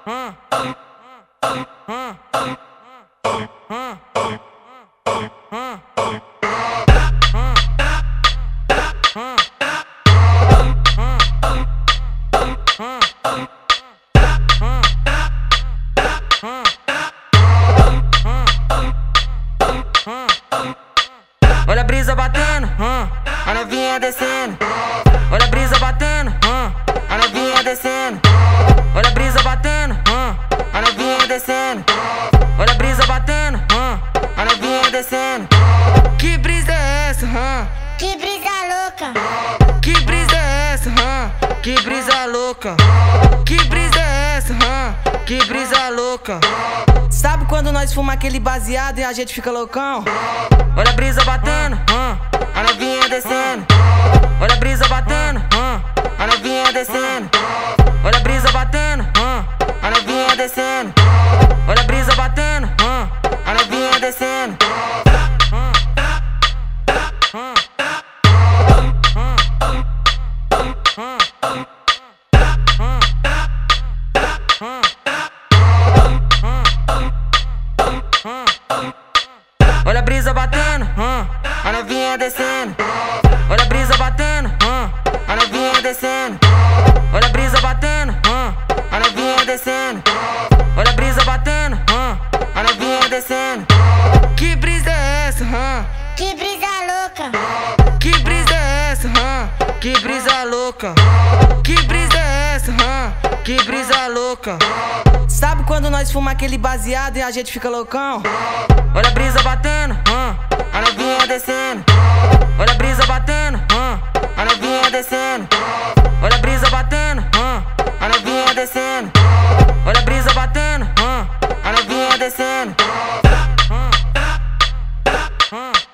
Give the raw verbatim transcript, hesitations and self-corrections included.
Olha a brisa batendo, a novinha descendo. Olha a brisa batendo, a novinha descendo. Olha a brisa batendo, a novinha descendo. Olha a brisa batendo, a novinha descendo. Que brisa é essa? Que brisa louca. Que brisa é essa? Que brisa louca. Que brisa é essa? Que brisa louca. Sabe quando nós fuma aquele baseado e a gente fica loucão? Olha a brisa batendo, a novinha descendo. Olha a brisa batendo, a novinha descendo. Olha a brisa batendo, a novinha descendo. Olha a brisa batendo, a novinha descendo. Olha a brisa batendo, a novinha descendo. Olha a brisa batendo, a novinha descendo. Olha a brisa batendo, a novinha descendo. Olha a brisa batendo, a novinha descendo. Que brisa é essa? Que brisa louca. Que brisa é essa? Que brisa louca. Que brisa é essa? Que brisa louca. Sabe quando nós fuma aquele baseado e a gente fica loucão? Olha a brisa batendo, a novinha descendo. Olha a brisa batendo, a novinha descendo. Olha a brisa batendo, a novinha descendo. Olha a brisa batendo, a novinha descendo.